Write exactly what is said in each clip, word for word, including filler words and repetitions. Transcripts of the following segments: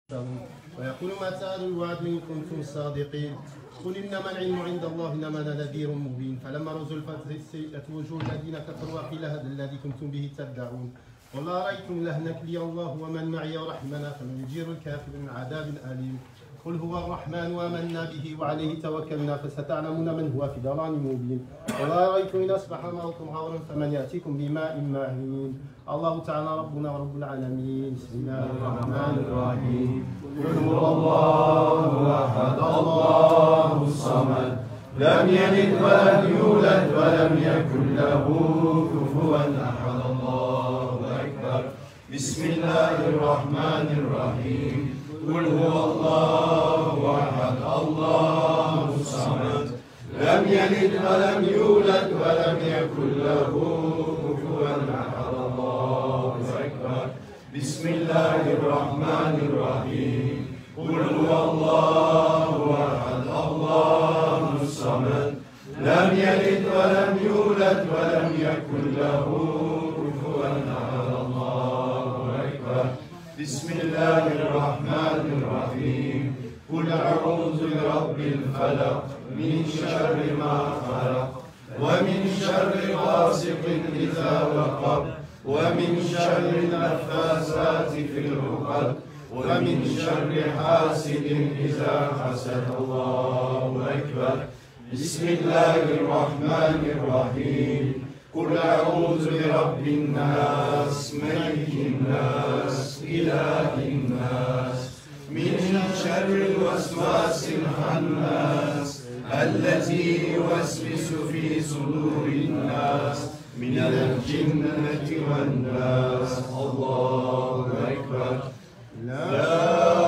ويقول ما سألوا الوعد إن كنتم صادقين قل إنما العلم عند الله إنما أنا نذير مبين فلما رأوا الفتح السيئة وجوه الذين كفروا وقيل هذا الذي كنتم به تدعون قل أرأيتم إن أهلكني الله ومن معي ورحمنا فمن يجير الكافر من عذاب أليم قل هو الرحمن وآمنا به وعليه توكلنا فستعلمون من هو في ضلال مبين قل أرأيتم إن أصبح ماؤكم غورا فمن يأتيكم بماء معين الله تعالى ربنا ورب العالمين. بسم الله الرحمن الرحيم. قل هو الله أحد الله الصمد لم يلد ولم يولد ولم يكن له كفوا أحد الله أكبر. بسم الله الرحمن الرحيم. قل هو الله أحد الله الصمد لم يلد ولم يولد ولم يكن له كفوا أحد الله أكبر. بسم الله الرحمن الرحيم. قل هو الله أحد الله الصمد لم يلد ولم يولد ولم يكن له كفوا أحد الله أكبر. بسم الله الرحمن الرحيم. قل أعوذ برب الفلق من شر ما خلق ومن شر غاسق إذا وقب ومن شر النفاثات في العقد ومن شر حاسد إذا حسد. الله أكبر. بسم الله الرحمن الرحيم. قل أعوذ برب الناس ملك الناس إله الناس من شر الوسواس الخناس الذي يوسوس في صدور الناس من الجنة والناس. الله أكبر. لا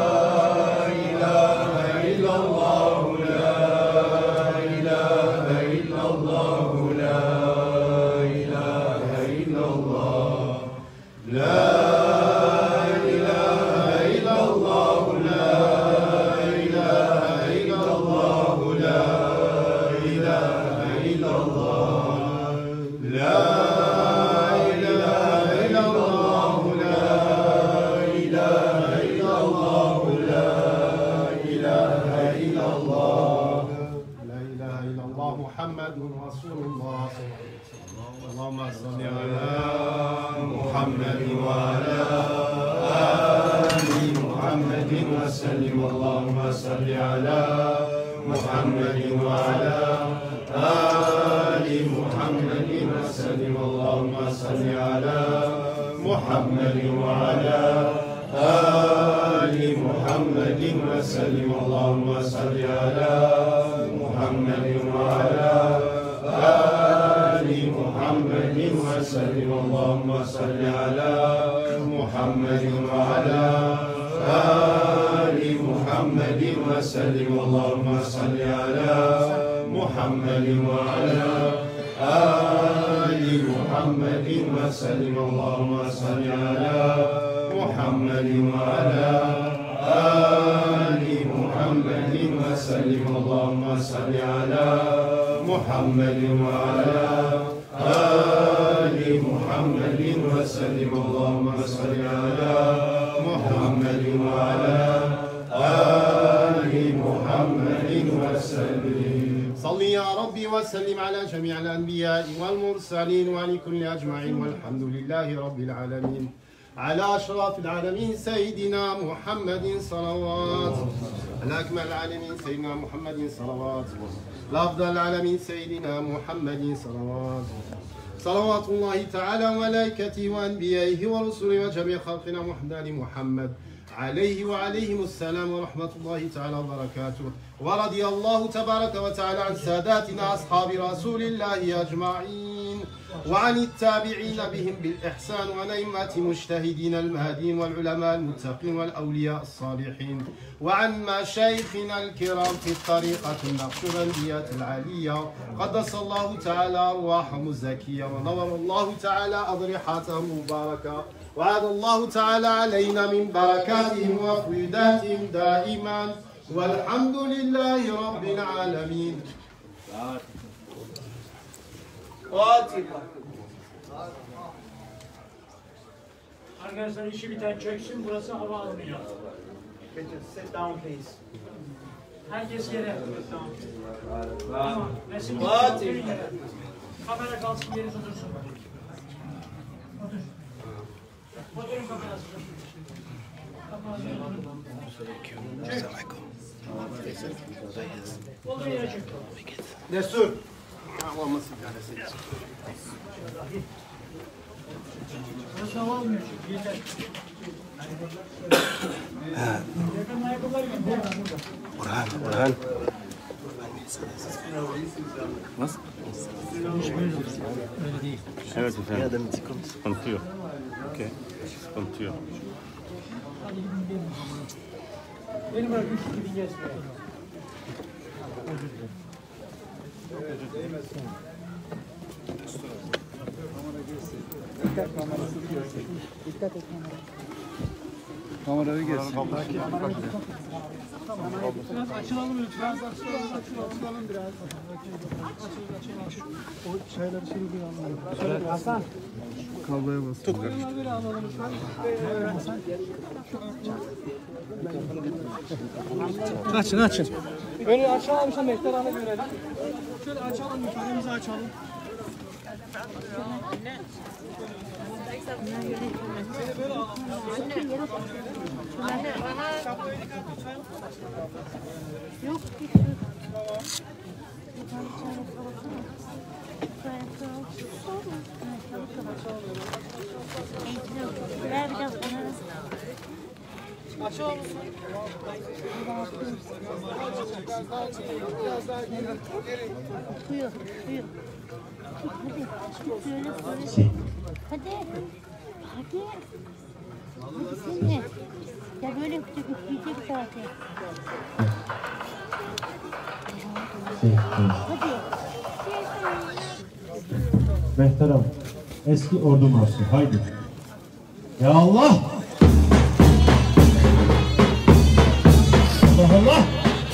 إله إلا الله لا إله إلا الله لا إله إلا الله لا إله إلا الله لا إله إلا الله لا إله إلا الله لا إله إلا الله لا إله إلا الله لا إله إلا الله لا إله إلا الله محمد رسول الله. اللهم صل على محمد وعلى آل محمد وسلم. اللهم صل على محمد وعلى آل محمد وسلم. اللهم صل على محمد وعلى آل محمد وسلم. اللهم صل على محمد وعلى آل محمد وسلم. اللهم صل على محمد وعلى آل محمد وسلم. اللهم صل على محمد وعلى آل محمد وسلم. اللهم صل على محمد وعلى آل محمد وسلم. اللهم صل على محمد وعلى آل محمد وسلم. اللهم صل على محمد وعلى آل محمد وسلم. صل يا ربي وسلم على جميع الأنبياء والمرسلين وعلى كل أجمعين والحمد لله رب العالمين. على أشرف العالمين سيدنا محمد صلوات. على أكمل العالمين سيدنا محمد صلوات. لأفضل العالمين سيدنا محمد صلوات. صلوات الله تعالى وملائكته وأنبيائه ورسله وجميع خلقنا محمد محمد عليه وعليهم السلام ورحمة الله تعالى وبركاته. ورضي الله تبارك وتعالى عن ساداتنا أصحاب رسول الله أجمعين وعن التابعين بهم بالإحسان وعن أئمة مجتهدين المهديين والعلماء المتقين والأولياء الصالحين وعن مشايخنا الكرام في الطريقة النقشبندية العالية قدس الله تعالى أرواحهم الزكية ونور الله تعالى أضرحتهم المباركة وعاد الله تعالى علينا من بركاتهم وفيداتهم دائما والحمد لله رب العالمين. Arkadaşlar işi biten çeksin, burası hava almıyor. Sit down, please. Herkes yere. Tamam. Resim oturun yere. Kamera kalsın, yeri otursun. Otur. Oturun kamerası. Olduğu yere çık. Destur. Burası hava almıyor çünkü. Yeter. Yakın ayakkabılar gibi. Burhan, Burhan. Nasıl? Öyle değil. Evet efendim. Sıkıntı yok. Okey. Sıkıntı yok. Hadi gidin gelin. Beni bırak, üç gidin gelsin. Dikkat kamerası gelsin. Dikkat et kamera. Kamerayı gelsin. Biraz açılalım lütfen. Açılalım, açılalım biraz. Açıl, açıl, açıl. O şeyleri şimdi bir alalım. Hasan. Kabloya basın. Tut. Bunları alalım lütfen. Açın, açın. Böyle açalım işte Mehter Han'a görelim. Şöyle açalım, yukarımızı açalım. Seni böyle alalım. Yok ki. Ver biraz bana. Açalım. Buyur, buyur. Hadi, söyle, söyle. Hadi. Hadi. Hadi seni. Ya böyle yapacak, üfleyecek zaten. Hadi. Mehteram, eski ordu marşı, haydi. Ya Allah! Allah Allah!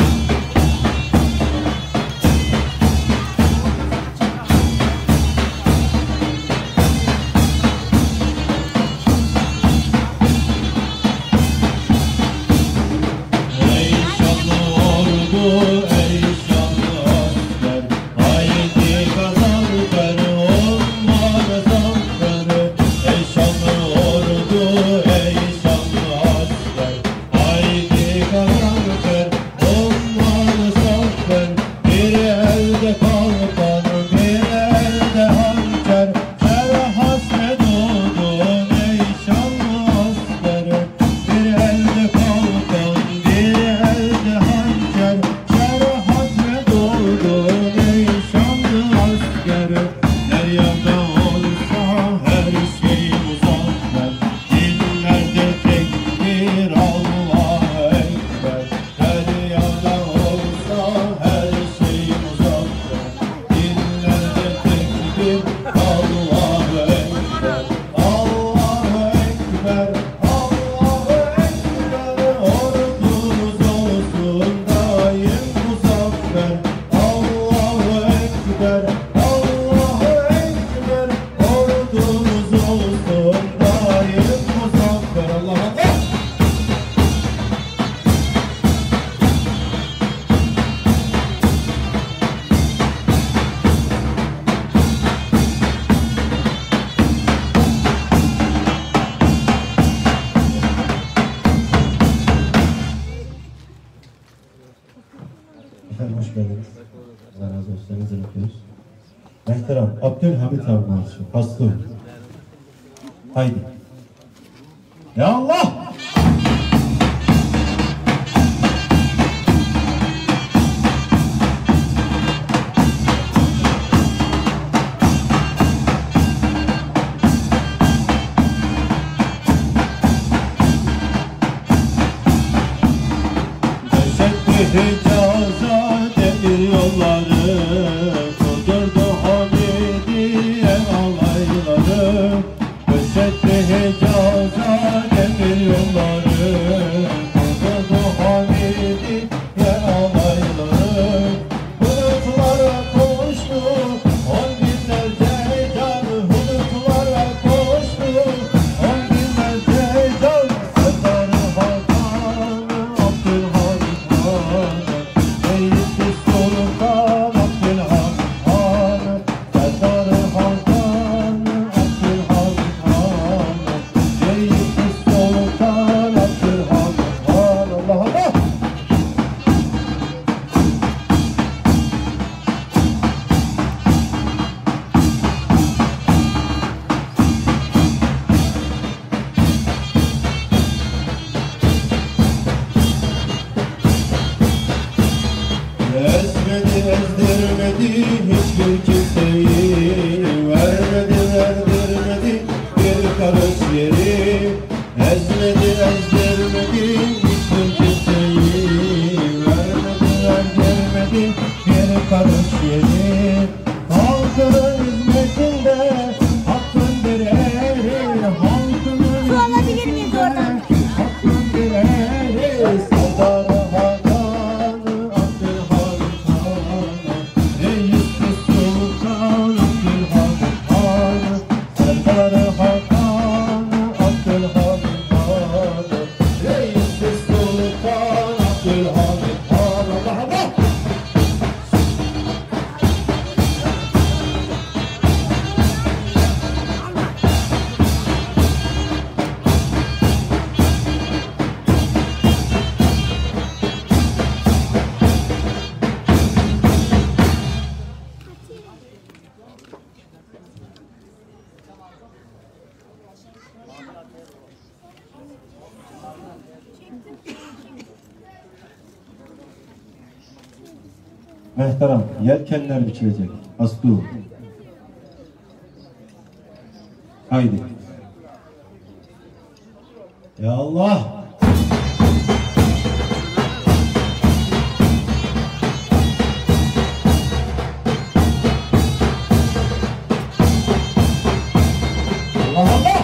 Ey şanlı ordu, ey şanlı asker, haydi kazan ver olmadı zafer. Ey şanlı ordu, ey şanlı asker, haydi kazan ver olmadı zafer. Bir elde kalkan, bir elde hançer, sen hasret oldun ey şanlı asker. Bir elde kalkan, bir elde hançer, sen hasret oldun ey şanlı asker. Deryada olsa her şey muzaffer, dinlerde tekbir Allahu Ekber. Deryada olsa her şey muzaffer, dinlerde tekbir Allahu Ekber. Allahu Ekber, Allahu Ekber. Ordumuz olsun daim muzaffer. Allahu Ekber, Allahu Ekber. Ordumuz olsun daim muzaffer. Allah'a emanet. Efendim hoş geldiniz. Allah razı olsun. Elinize öpüyoruz. Mehteram, Abdülhamit abi marşı. Haslı. Haydi. Ya Allah! Teşekkür Hicaza demir yolları, kudurdu Hamidiye alayları. Teşekkür Hicaza demir yolları, kudurdu Hamidiye alayları. Bulutlara koştu on binlerce can, bulutlara koştu on binlerce can. Serdar Hakan'ı Sultan Abdülhamid Han. Allah Allah. Mehteram, yelkenler biçilecek. Aslı. Haydi. Ya Allah! Allah Allah!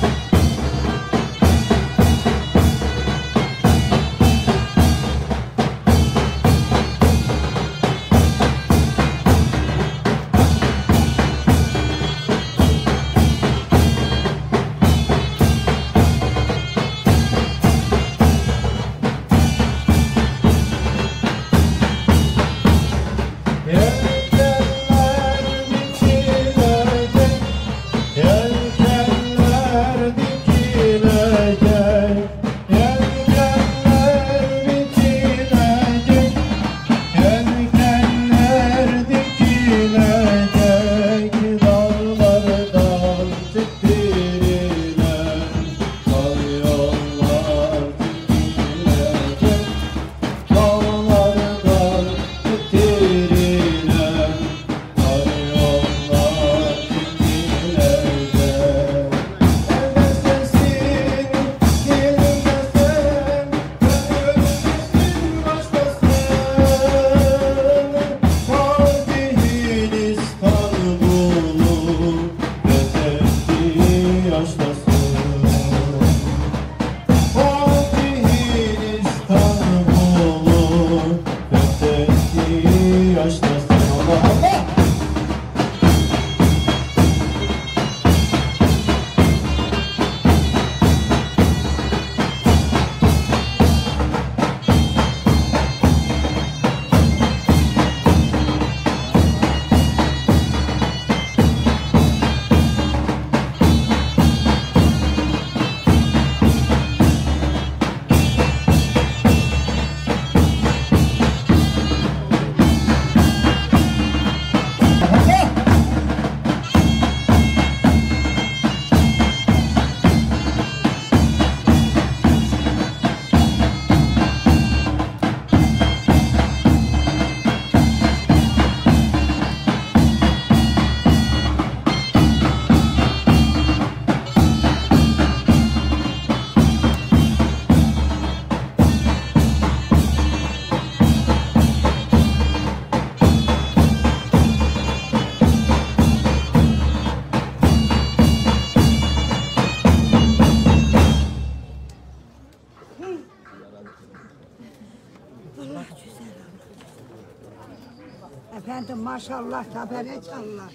Efendim maşallah tabere çallar.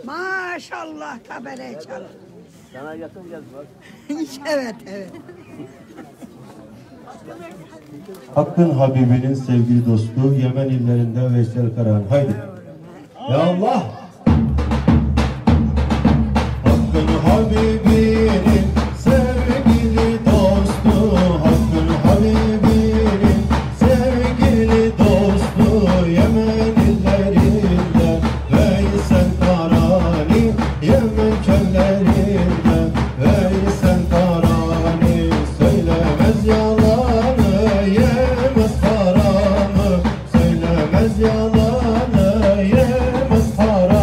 Maşallah tabere çallar. Sana yakın geldi bak. Evet evet. Hakkın Habibinin sevgili dostu Yemen illerinde Veysel Karahan. Haydi. Ya Allah! Hakkın Habibinin sevgili dostu, Hakkın Habibinin sevgili dostu, Yemen illerinde Veysel Karani, Yemen köllerinde Veysel Karani, söylemez yalanı, yemez haramı, söylemez yalanı, yemez haramı.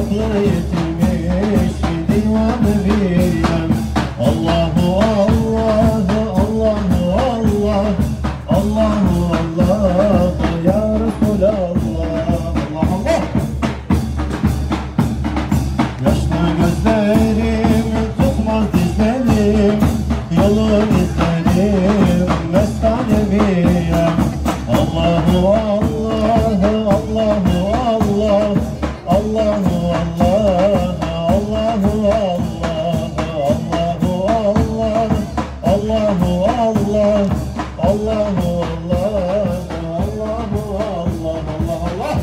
aklı yitirmiş divanı bilmem. Allahu Allahu Allahu Allah, Allahu Allah ya Resulallah. Allah Allah. Yaşlı gözlerim tutmaz dizlerim, yolun izlerim mestanemiyem. Allahu Allah Allahu Allah, Allahu Allah Allahu Allah, Allahu Allah Allahu Allah, Allahu Allah Allahu Allah, Allah Allah.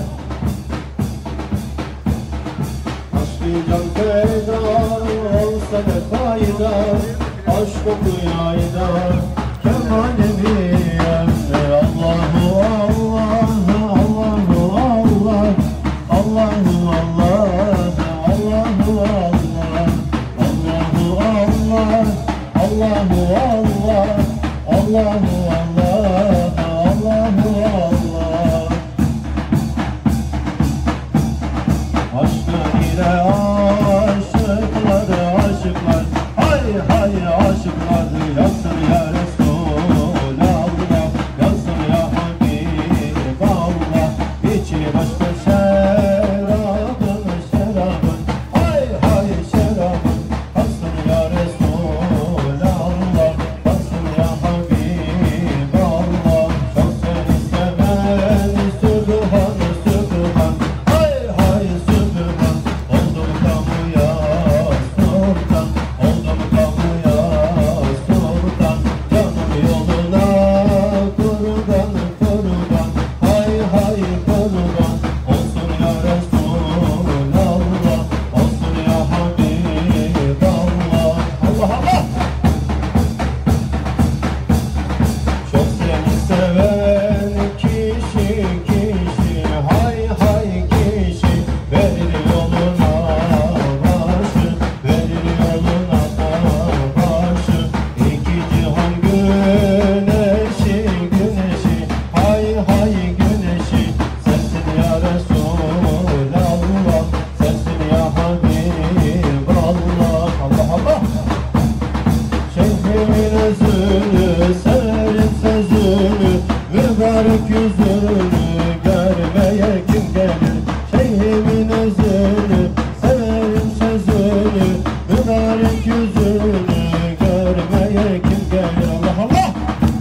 Aşk-ı can feda olsa ne fayda, aşk okuyayda kemaleviyem. Allahu Allah Allahu Allah, Allahu Allah Allahu Allah, Allahu Allah Allahu Allah, Allahu Allah Allahu Allah. Aşkı ile aşıklar, aşıklar, hay hay aşıklar yazsın ya Resulallah, yazsın ya Habiballah. İçi başka şerabın, şerabın, hay hay şerabın, yazsın ya Resulallah, yazsın ya Habiballah. Çok seni seven Sübhan, Sübhan, hay hay Sübhan. Oldum kamuya sultan, oldum kamuya sultan. Canım yoluna kurban, kurban, hay hay kurban. Olsun ya Resulallah, olsun ya Habiballah. Allah Allah. Çok seni seven kişi, kişi, hay hay kişi, verir yoluna başı, verir yoluna başı. İki cihan güneşi, güneşi, hay hay güneşi. Sensin ya Resulallah, sensin ya Habiballah. Allah Allah. Şeyhimin özünü, severim sözünü, mübarek yüzünü görmeye kim gelir? Şeyhimin özünü, severim sözünü, mübarek yüzünü görmeye kim gelir? Allah Allah.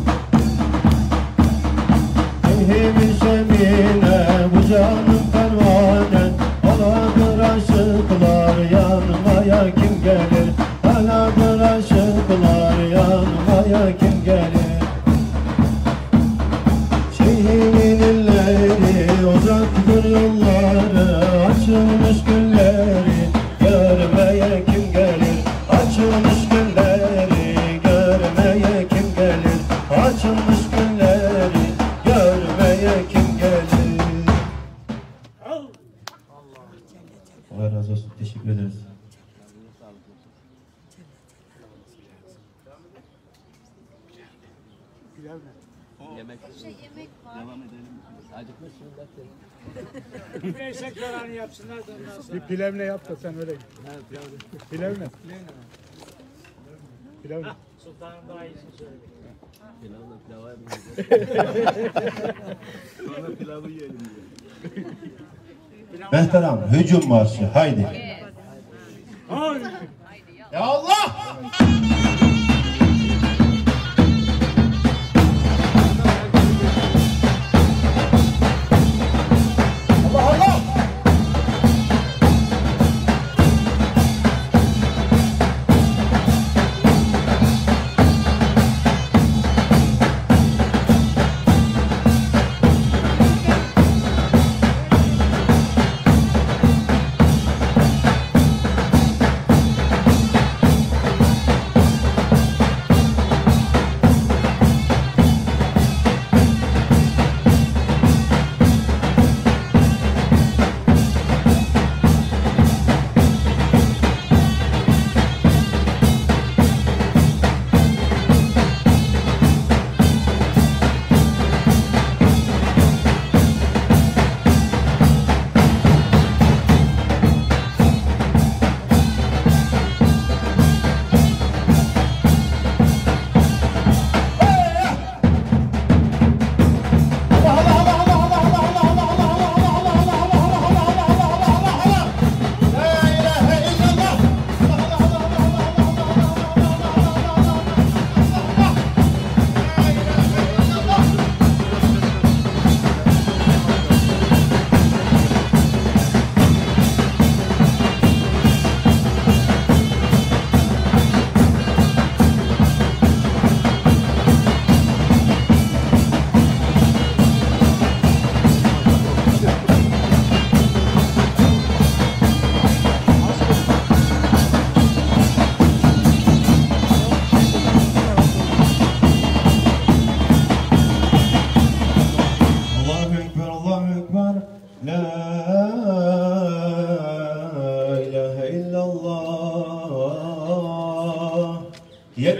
Şeyhimin şemine, bu canım pervanen, aladır aşıklar, yanmaya kim gelir? Aladır aşıklar, yanmaya kim gelir? Şeyhimin illeri, uzaktır yolları, açılmış gülleri görmeye kim gelir? Açılmış gülleri görmeye kim gelir? Açılmış gülleri görmeye kim gelir? Allah razı olsun. Teşekkür ederiz. Yemek. Şey, yemek var. Devam edelim. Acıkmışsınız zaten. Neyse kararını yapsınlar da ondan sonra. Bir pilavla yap da sen öyle git. Ha, pilavla. Pilavla. Pilavla. Sultanım daha iyisini söyledi. Pilavla pilava yapmayacağız. Sonra pilavı yiyelim diye. Mehteram, hücum marşı, haydi. Ya Allah!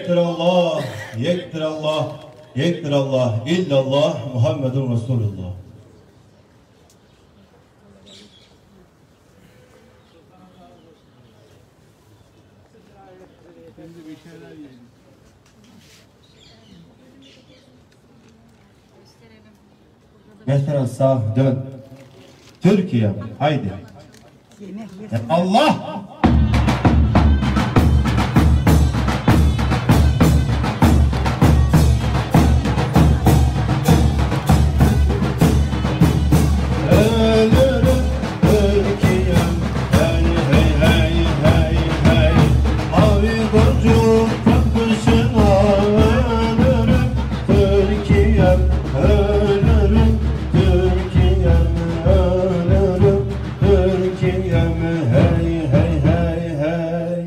Yektir Allah, yektir Allah, yektir Allah, illallah, Muhammedun Resulullah. Mesela sağ dön. Türkiye, haydi. Ya Allah! Ölürüm Türkiye'm, hey hey hey hey hey. Mavi gocuk köprüsüne ölürüm Türkiye'm, ölürüm Türkiye'm, ölürüm Türkiye'm, hey hey hey hey.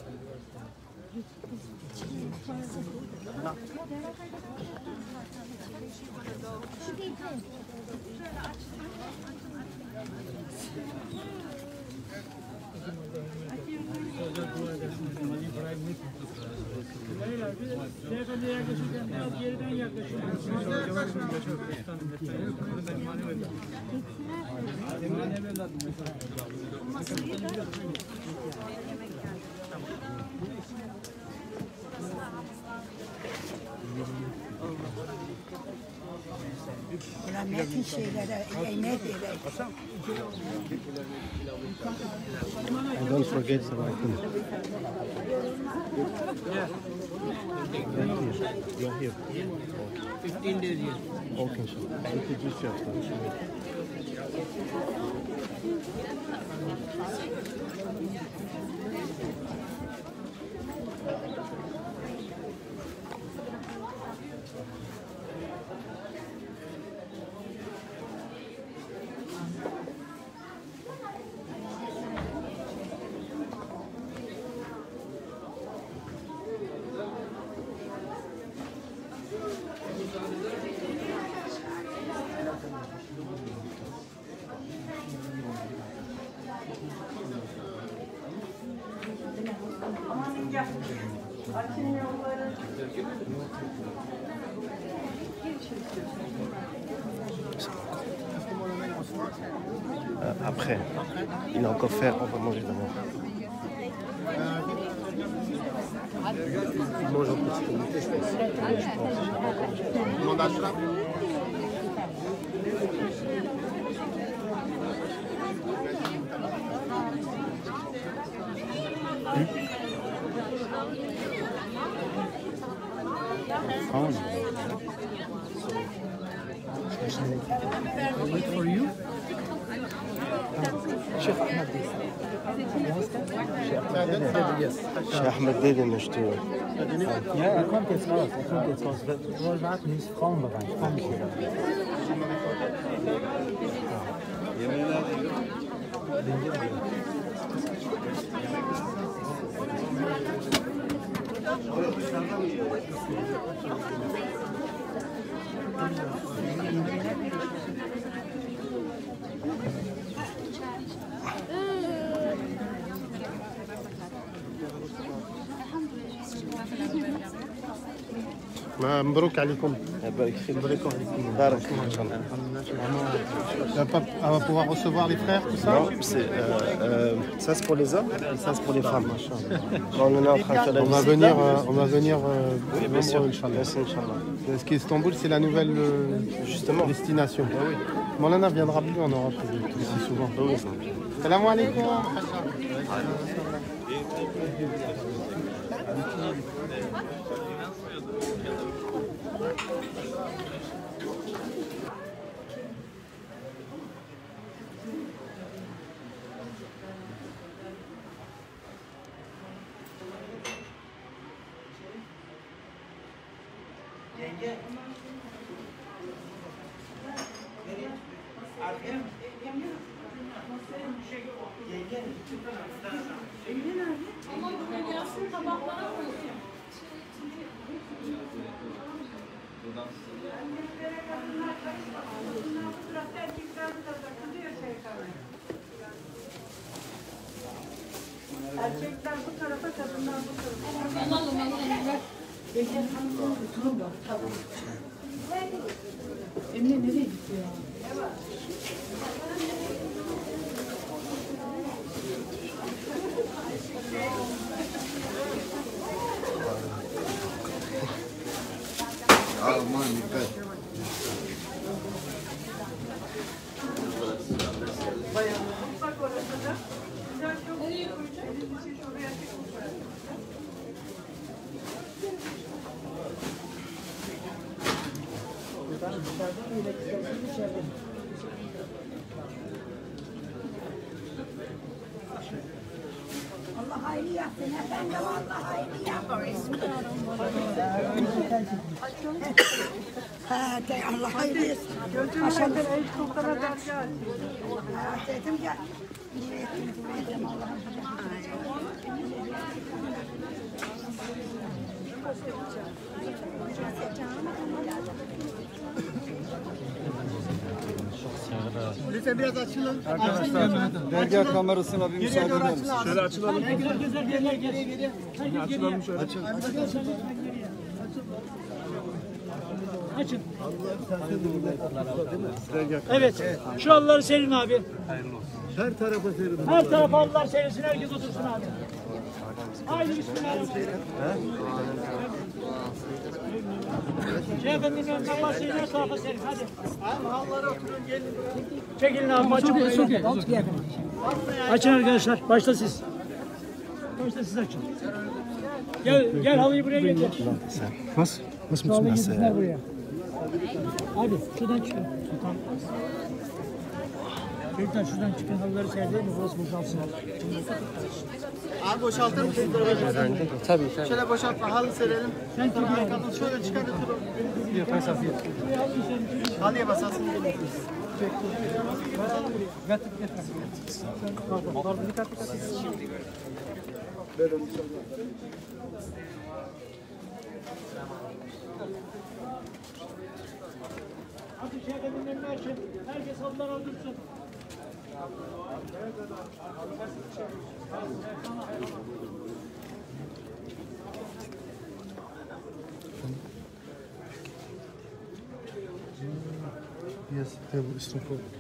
Beyefendi yaklaşırken biraz geriden yaklaşın. Ulan metin şeylere, ne diyorlar? And don't forget the right thing. You're here. fifteen days here. Okay, sir. Introduce yourself. Euh, après, il a encore fait, on va manger d'abord. Il mange en petit comité, je pense. Demande à Shrap. Wait for you. Sheikh Ahmed Sheikh Ahmed dedi möchte. Ja, er kommt jetzt raus. Er kommt jetzt raus. Wir wollen warten, hier ist Frauenbereich. Komm. مبروك عليكم. يبارك فيك. بارك الله ان شاء الله. On va pouvoir recevoir les frères, tout ça. Non, c'est euh, euh, ça c'est pour les hommes, et ça c'est pour les femmes. Quand on est en train de faire la On va visite, venir, euh, on va venir. euh, oui, bien sûr, Inch'Allah. merci, Inch'Allah. Parce qu'Istanbul, c'est la nouvelle euh, Justement. destination. Ah oui. Maulana viendra plus en Europe euh, aussi souvent. Oui. Salam alaikum. Erkekler bu tarafa, kadınlar bu tarafa. Emine nereye gitti ya? Aman dikkat. Allah hayırlı yapsın efendim, Allah hayırlı yapsın. Ha, de Allah hayırlı yapsın. Aşağıda el kurtara dergâh. Ha, dedim ya. Dedim Allah'ım. Lütfen biraz açılın. Arkadaşlar dergah kamerasına bir müsaade eder misiniz? Şöyle açılalım. Geriye geriye geriye. Açılalım şöyle. Açın. Açın. Evet. Şu halıları serin abi. Her tarafa serin. Her tarafa halılar serilsin. Herkes otursun abi. Haydi bismillah. Şey efendim önden başlayın. Her tarafa serin. Hadi. Halılara oturun gelin. Çekilin abi. Açın burayı. Açın arkadaşlar. Başla siz. Başla siz açın. Gel, gel halıyı buraya getir. Was? Was Şu halıyı getirsinler buraya. Hadi şuradan çıkın. Çocuklar şuradan çıkın, halıları serdeyin mi? Burası boşalsın. Abi boşaltır mısın? Tabii tabii. Şöyle boşaltma, halı serelim. Sen kapı şöyle çıkartın. Halıya basarsın. Hadi şey efendim önünü açın. Herkes halıları aldırtsın. Yes, table is too full.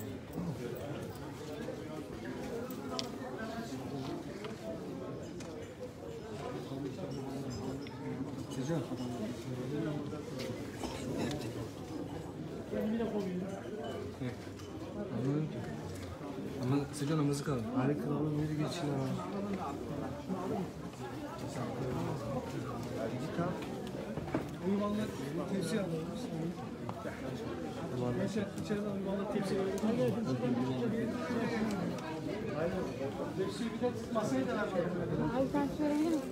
Ama sıca namazı kaldı. Harika oğlum, yürü geçin ha. Uyumanlar tepsi alalım. Gençler içeriden uyumanlar tepsi alalım. Tepsiyi bir de masaya da alalım. Ay sen söyleyebilir misin?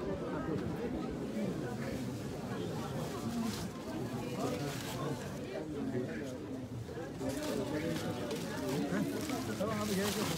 Tamam abi gerek yok.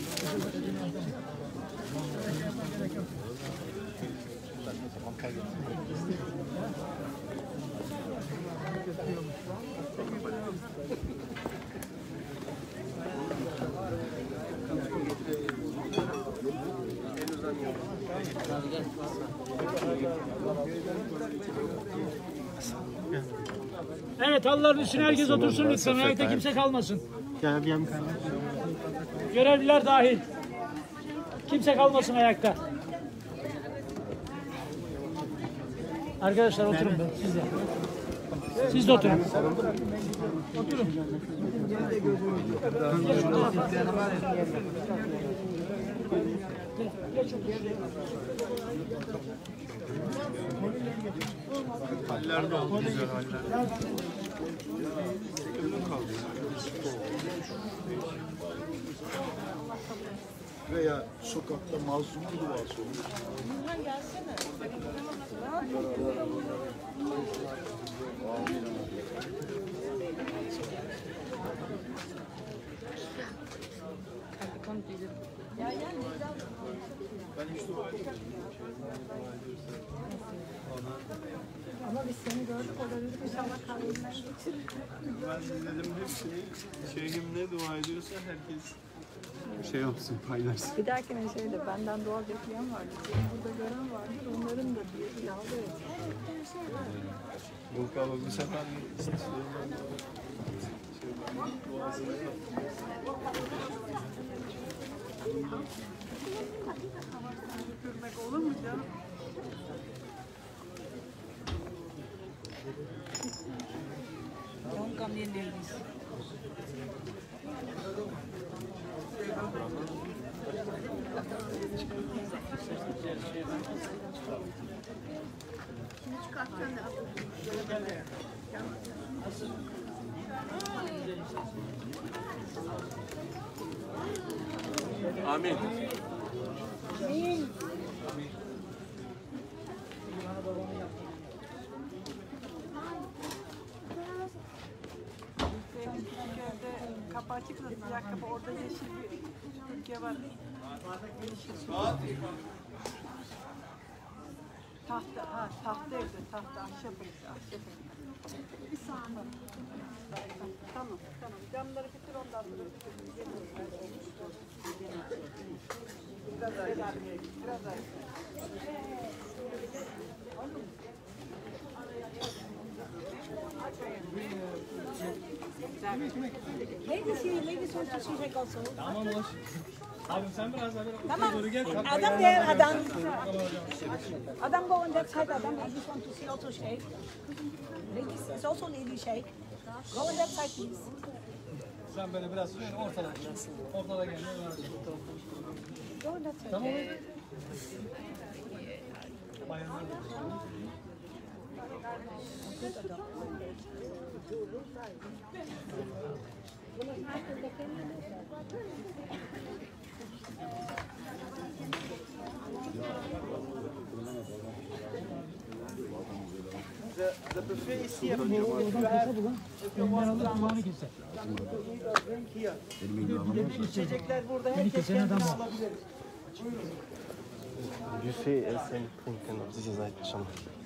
Evet, halıların üstüne herkes otursun lütfen. Ayakta kimse kalmasın. Görevliler dahil. Kimse kalmasın ayakta. Arkadaşlar oturun be, siz de. Siz de oturun. Oturun. Haller de oldu güzel haller. Veya sokakta mazlum duası olur. Ben işte Ama biz seni gördük, o da dedi inşallah kahvesinden geçirir. Ben dedim hepsini şeyhim ne dua ediyorsa herkes şey yapsın, paylaşsın. Bir dahakine şeyde benden doğal bekleyen vardır. Seni burada gören vardır. Onların da bir ilave et. Yok ama bu sefer Görmek olur mu canım? Don't come in, ladies. Amin. Türkiye'de kapı açık da sıcak kapı. Orada yeşil bir Türkiye var. Yeşil. Tahta, ha, tahta evde, tahta, ahşap evde, ahşap evde. Bir saniye. Tamam, tamam. Camları bitir ondan sonra biraz daha, biraz daha. Ladies here, ladies want to see Sheikh also. Tamam hoş. Abi sen biraz daha Tamam. doğru gel. Adam there, Adam. Adam go on that side, Adam. I just want to see also Sheikh. Ladies, it's also lady Sheikh. Go on that side, please. Sen böyle biraz şöyle ortada. Ortada gel. Go on that side. Tamam. Bayanlar da. Good Adam. The, the buffet is here. If you have, if you want to drink here. İçecekler burada. Herkes kendini alabilir. Buffet Essen trinken auf dieser Seite schon.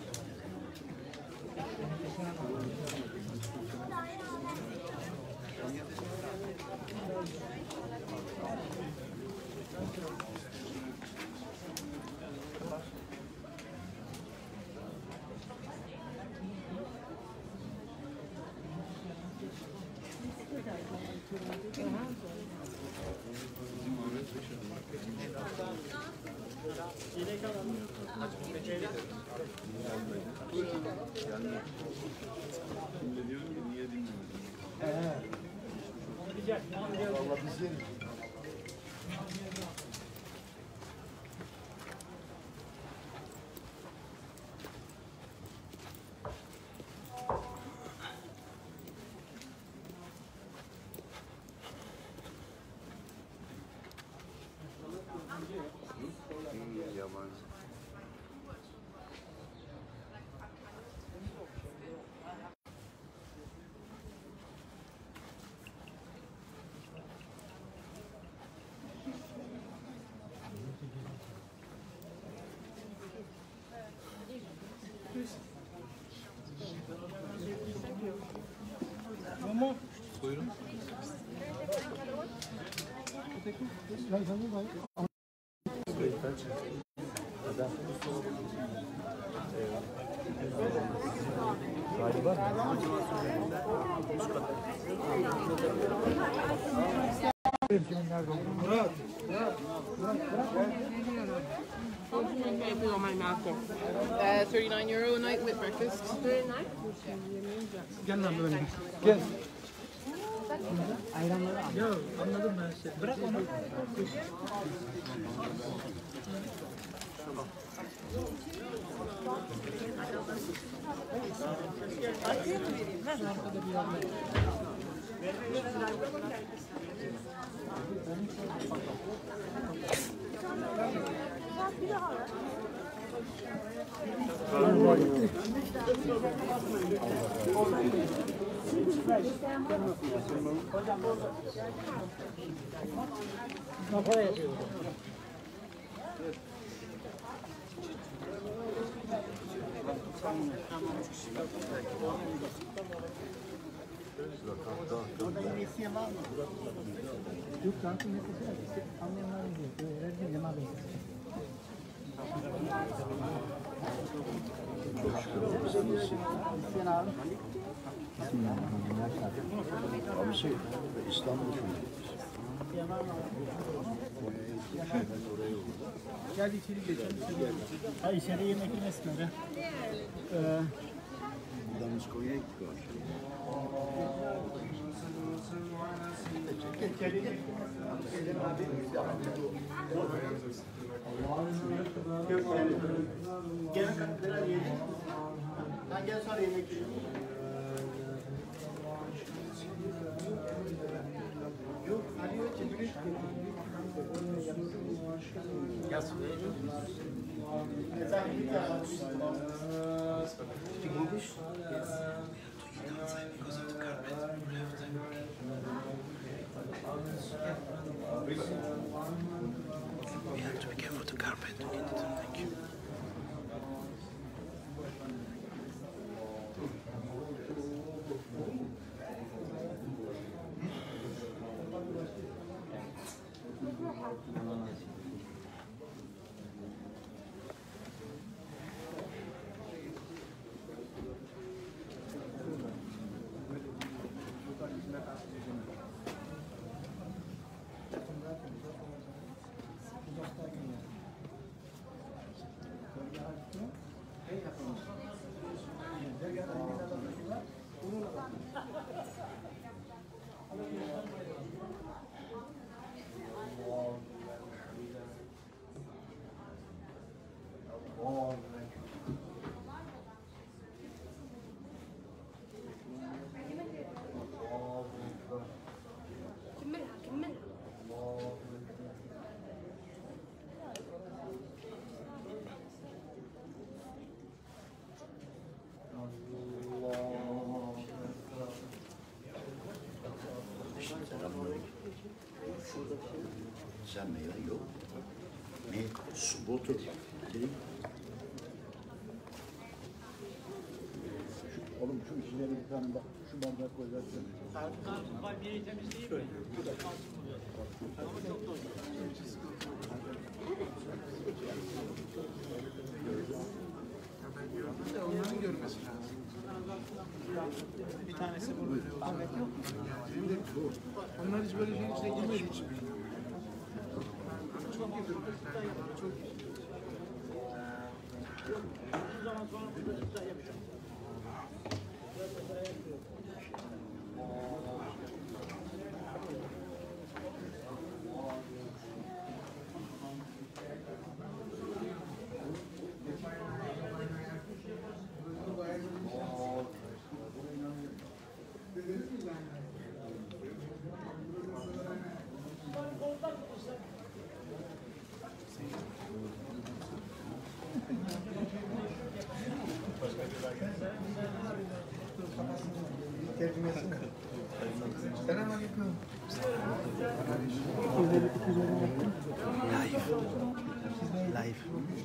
Tamam. Buyurun. Murat. Uh, thirty-nine euro a night with breakfast. thirty-nine? Gel lan böyle. Gel. Ayranları al. Yok anladım ben seni. Bırak onu. Arkaya mı vereyim? Ver. Arkada bir yerde. Bir daha ver. Kafaya yapıyor. Orada yine isteyen var mı? Yok kanka ne kadar? Anlayanlar mı diyor? Öğrenci Cemal Bey. Çok şükür. İsteyen abi. Abi şey, İstanbul'da. Gel içeri geçelim. Ha içeri yemek yemesin öyle. Ee, Buradan Moskova'ya gittik var. Gel katlara yiyelim. Ben gel sonra yemek yiyelim. Yok, hadi yok, çekilir. Gel suya. Mesela bir tane Speak English? Yes. Because of the carpet, we have to. We have to be careful with the carpet. Thank you. كملها كملها Sen meyve yok. Ne? Su botu. Dedim. Oğlum şu içine bir tane bak. Şu bardak koyacaksın. Karpuzlar bir yeri temizleyeyim mi? Ama çok dolu. Onların görmesi lazım. Bir tanesi burada. Ahmet yok mu? Onlar hiç böyle şeyin içine girmediği için bilmiyorum. Çok iyi durumda. Çok iyi. Bu zaman sonra burada çıksa yapacağım. Selamünaleyküm. Live. Live.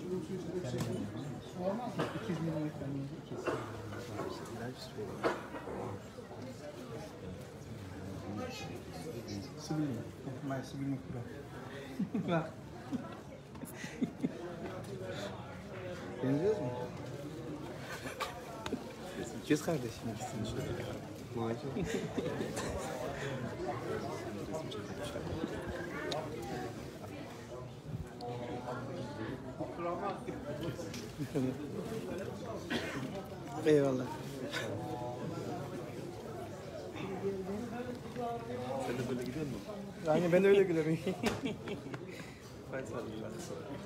Sibili. May sibili ko. Bak. Benziyoruz mu? İkiz kardeşim ikisini şöyle. Maşallah. Eyvallah. Sen de böyle gidiyor musun? Yani ben de öyle gülerim. Ben sana iyi bak.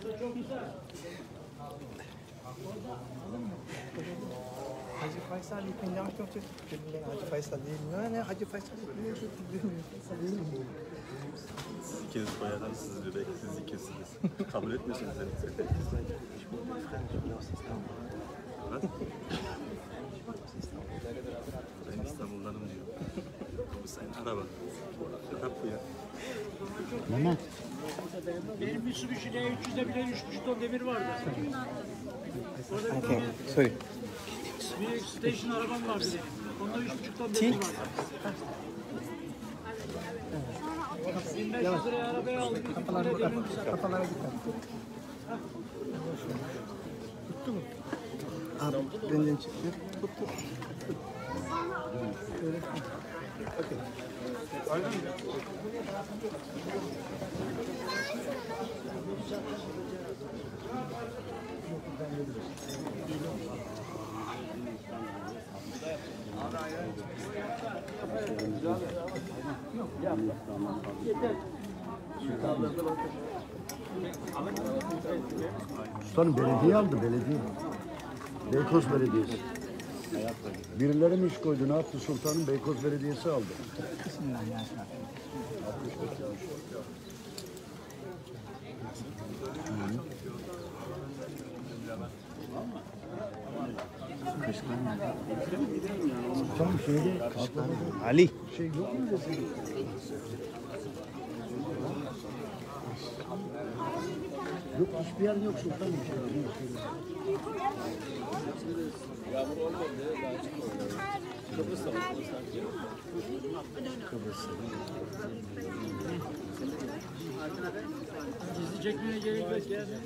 Hacı Faysal yıkınca çok çok kötü. Hacı Faysal değil mi? Ne Hacı Faysal değil mi? Faysal değil mi? Siz ikiniz koyardan siz bebek, siz ikisiniz. Kabul etmiyorsunuz seni. Ha? Ben İstanbul'danım diyor. Bu senin araba. Şaka bu ya. Mehmet. Benim Mitsubishi D üç yüzde bile üç buçuk ton demir vardı. Orada bir Okay, tane sorry. bir station arabam vardı benim. Tilk. bin beş yüz liraya arabaya aldık. Kafalara bakar. Kafalara dikkat. Tuttu mu? Abi benden çıktı. Tuttu. Şöyle. Okey. Aynen. Sultanım belediye aldı, belediye. Beykoz Belediyesi. Birileri mi iş koydu, ne yaptı sultanım? Beykoz Belediyesi aldı. Sultanım şeyde... Ali. Şey yok mu desin? Yok, hiçbir yer yok sultanım. Yağmur olmadı. Kıbrıs'ta var. Kıbrıs'ta. Gizli çekmeye gerek yok. Gelsin.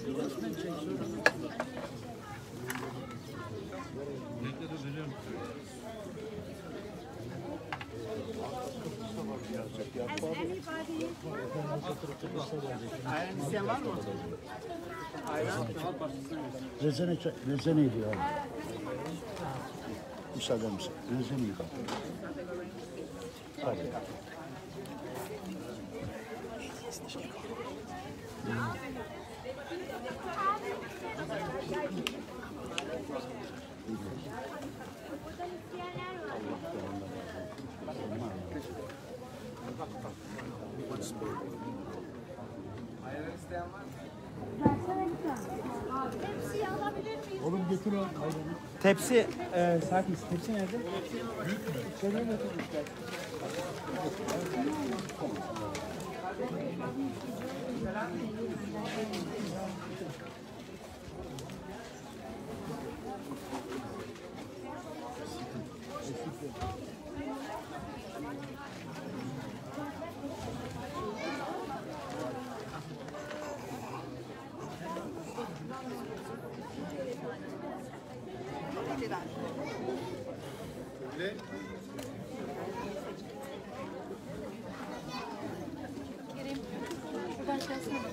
Ayran isteyen var mı? Ayran. Rezene, rezeneydi ya. Müsaade misin? Rezeneydi. Hadi. Ayran isteyen var mı? Tepsiyi alabilir miyim? Oğlum getir o. Tepsi, e, sakin. Tepsi nerede? Büyük mü? Şöyle mi oturmuşlar? Şuradan şansına bak.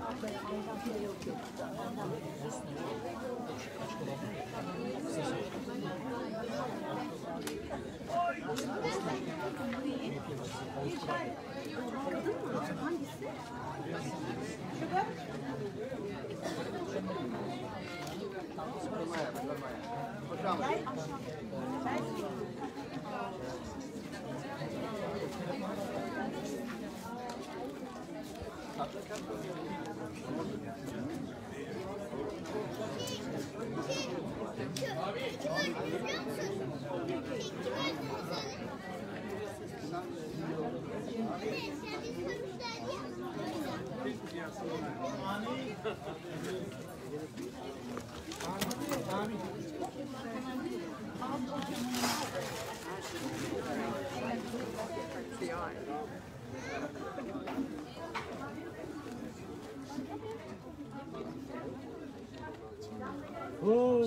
Oh.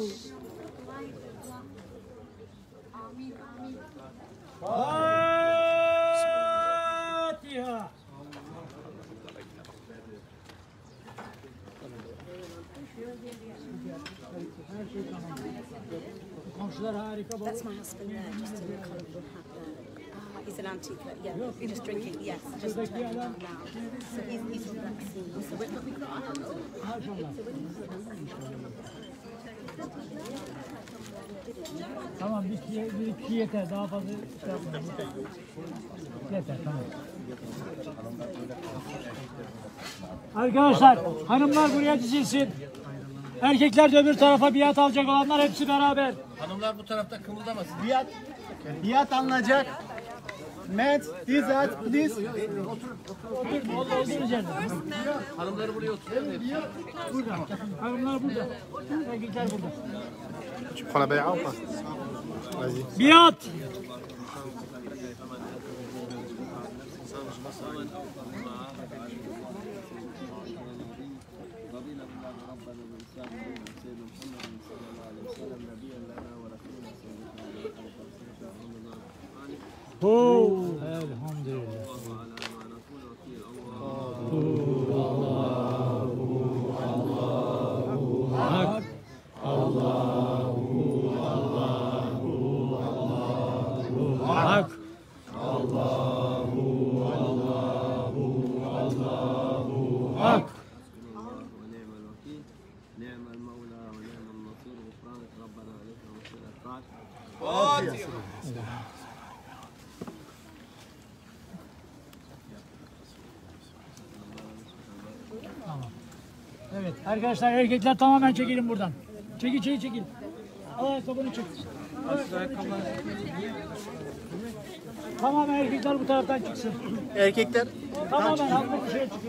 Fatiha. Komşular harika. That's my husband there, just in the colour hat there. Ah, he's an antique, yeah, we're just drinking, yes, just turning him around now. So he's, he's from that scene. So we're, we've got our Tamam, bir, bir iki yeter, daha fazla şey yapmayalım. Yeter, tamam. Arkadaşlar, hanımlar buraya dizilsin. Erkekler de öbür tarafa biat alacak olanlar hepsi beraber. Hanımlar bu tarafta kımıldamasın. Biat, biat alınacak. Matt, Izzat, please. Oturun, olduğunuz yerde. Hanımları buraya oturuyor. Burada. Hanımlar burada. Erkekler burada. Tu prends la bay'a ou pas? Vas-y. Biat! Oh, elhamdülillah. Hak. Allahu Allahu Allahu Hak. Allahu Allahu Allahu Hak. Tamam. Evet arkadaşlar, erkekler tamamen çekilin buradan. Çekil çekil çekil. Al ayakkabını çek. Tamamen erkekler bu taraftan çıksın. Erkekler. Tamamen halka dışarı çıkın.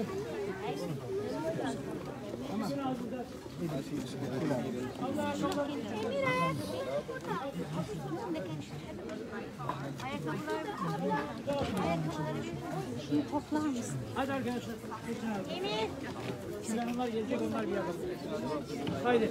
Şimdi toplar mısın? Hadi arkadaşlar. Geçin abi. Şimdi onlar gelecek, onlar bir yapalım. Haydi.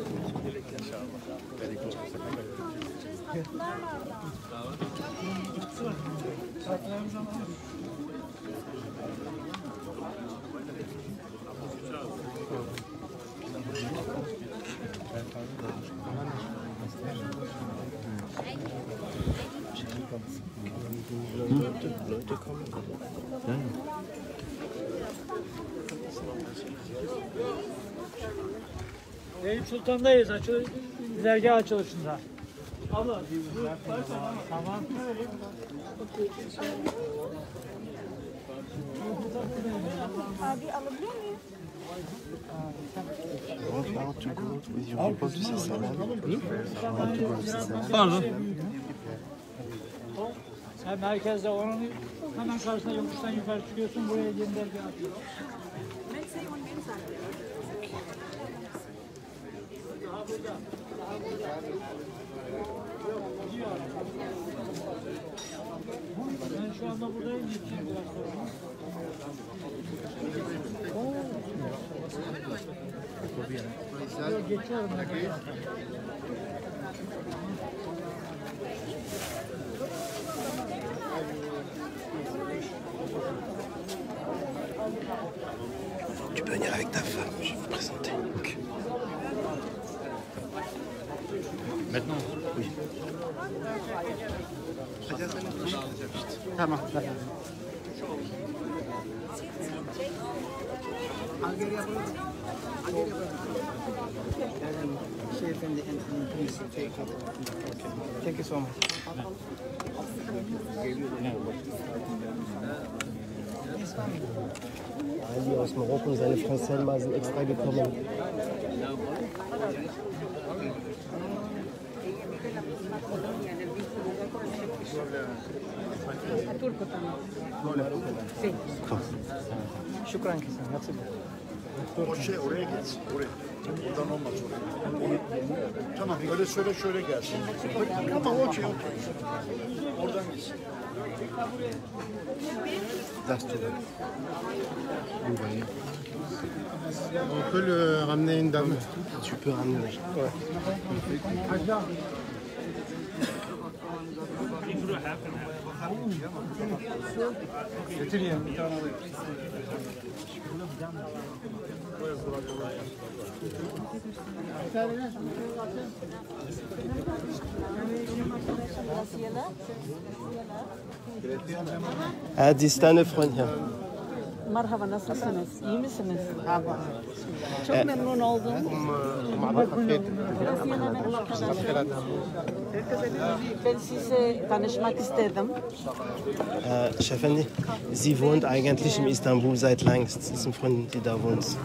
Eyüp Sultan'dayız. Açıl dergah açılışında. Abla. Tamam. Abi alabilir miyim? Pardon. Sen merkezde onun hemen karşısında yokuştan yukarı çıkıyorsun. Buraya yeni dergah açıyorsun. Ben şu anda buradayım. Geçeyim biraz sonra. Yok, geçiyorum. Tu peux venir avec ta femme, je vais vous présenter. Ok. Maintenant? Oui. Tamam. Thank you so much. Ali aus Marokko und seine Frau Selma sind extra gekommen. Şükran kesin. Nasıl? O şey oraya gitsin. Oraya. Buradan olmaz oraya. Tamam öyle söyle şöyle gelsin. Tamam okey okey. Oradan gitsin. On peut le ramener une dame. Tu peux ramener. Ouais. Getireyim bir tane alayım. Ah, die ist deine Freundin. Merhaba, nasılsınız? İyi misiniz? Çok memnun oldum. Ben size tanışmak istedim. Äh, Chefendi, sie wohnt eigentlich in Istanbul seit langem. Sie ist eine Freundin, die da wohnt.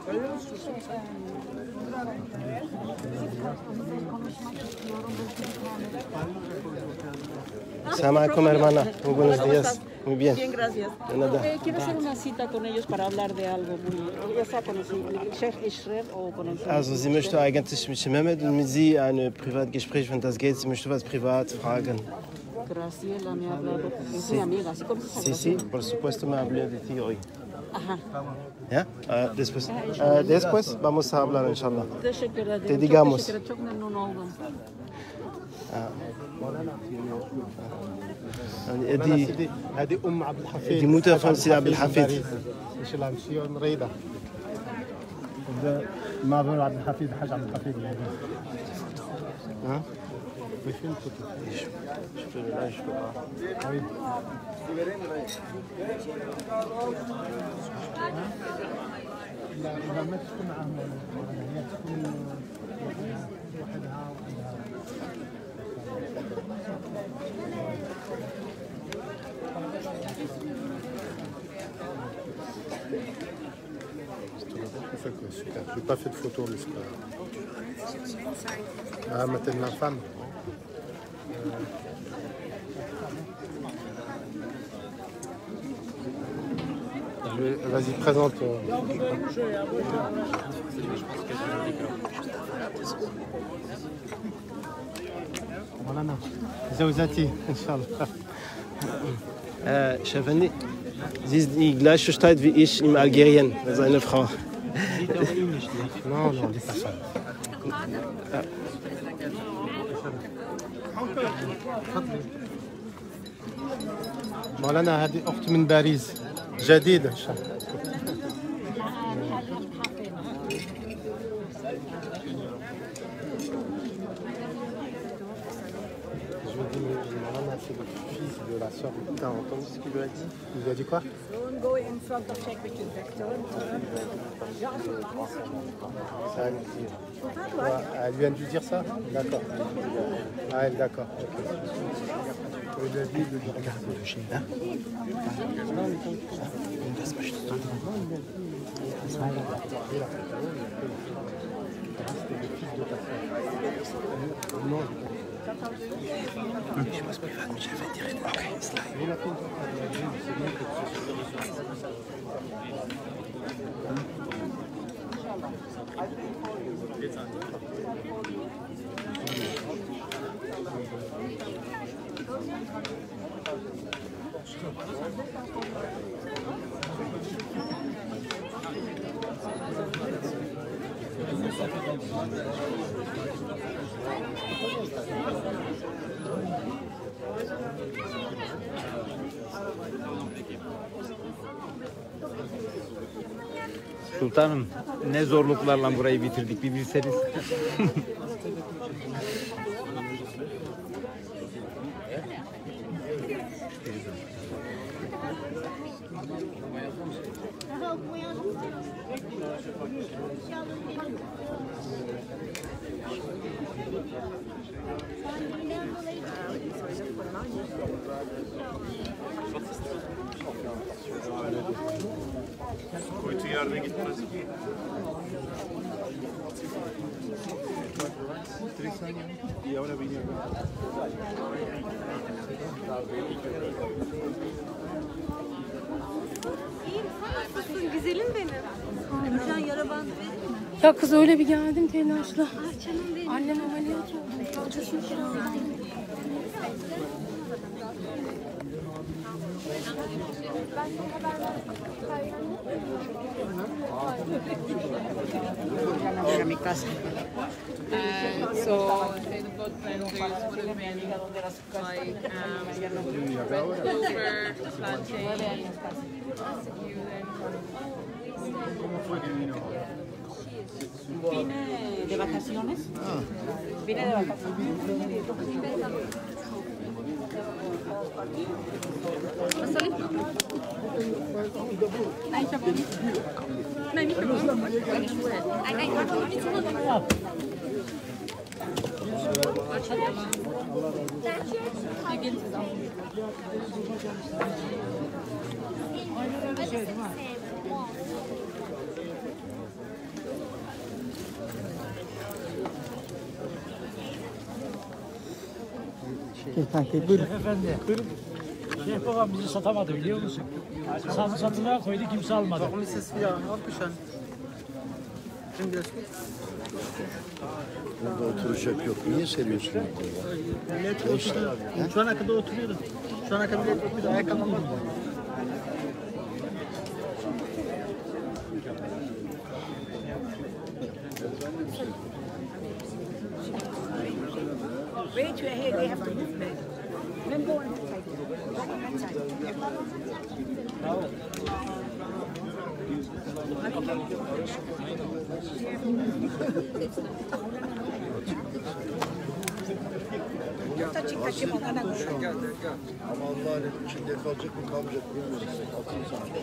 Assalamualaikum hermana, muy buenos días. Muy bien. Bien, gracias. De nada. Eh, quiero hacer una cita con ellos para hablar de algo muy... Ya sea con el Chef Israel o con el... Also sie möchte eigentlich mit Mehmet und mit Sie ein Privatgespräch, wenn das geht. Sie möchte was privat fragen. Graciela me ha hablado, es mi amiga. ¿Sí conoces a Sí, sí, Graciela? por supuesto me habló de ti hoy. Ajá. ¿Ya? Uh, después, uh, después vamos a hablar, inshallah. Teşekkür ederim. Te Çok digamos. teşekkür ederim. Çok memnun oldum. دي هذه ام عبد الحفيظ دي موتة von Sidi Abdel Hafid. ايش لها مشي مريضه ما بين عبد الحفيظ حاج عبد الحفيظ يعني ها ايش لا لا ما تكون معهم هي تكون وحدها Super. J'ai pas fait de photo, mais c'est pas grave. Ah, ma tête de ma femme. Euh... Vas-y, présente. Voilà, Zawzati, Inch'Allah. Äh, Chefendi, sie ist die gleiche Stadt wie ich in Algerien, also eine Frau. Sieht auch ähnlich nicht. Non, non, die Person. مولانا هذه أخت من باريس جديدة إن شاء الله. C'est le fils de la sœur. T'as entendu ce qu'il lui a dit? Il lui a dit quoi? Don't go in front of Sheikh Victor. Ça, elle, ouais, elle lui a dû dire ça? D'accord. Ah, elle, d'accord. Okay. Il a dit de lui regarder le chien. Hein? Non. Ich muss privat mit Chef direkt. Okay, ist live. Sultanım, ne zorluklarla burayı bitirdik bir bilseniz. Kuytu yerde gitmez. Y ahora vine Nasılsın güzelim benim? Sen yara bandı verir mi? Ya kız öyle bir geldim telaşla. Ah canım benim. Annem ameliyat oldu. Kalçasını kiraladım. A mi casa. Uh, so the blood cleansers would have been like um, red clover, plantain, Vine de vacaciones. Vine de vacaciones. Nein, ich hab nicht. Nein, nicht Nein, nein, warte, noch nicht zurück. Wir gehen zusammen. Şef, Şef efendi. Şef babam bizi satamadı biliyor musun? Satı satılığa koydu kimse almadı. Warum ist es wieder aufgestanden? Bring das gut. Burada oturacak yok. Niye seriyorsun? Millet oturuyor. Şu ana kadar oturuyordu. Şu ana kadar oturuyordu. Ayakkabı var. Raise your head, they have to move back. Then go on that side. Go on that side. Ama Allah'ın içinde kalacak mı kalmayacak bilmiyorum. Atın sana.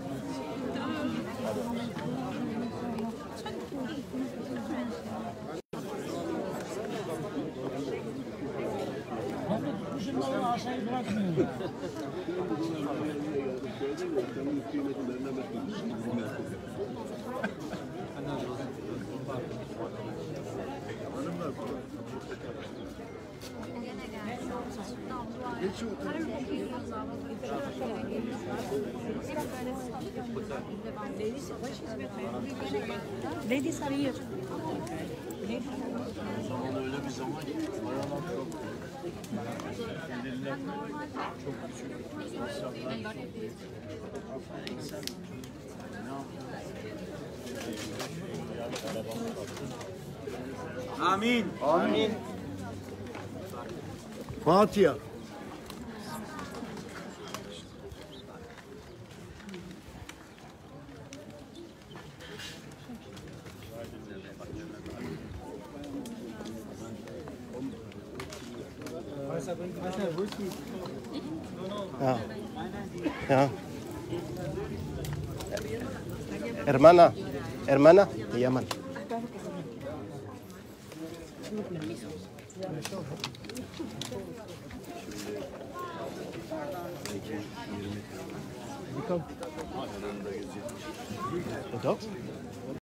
Kuşun balığı aşağıyı bırakmıyor. Ladies are here. O zaman öyle bir zaman ki bayanlar çok çok küçük insanlar. Amin. Amin. Fatiha. Ja. Ja. Hermana, hermana, te llaman. ¿Dos?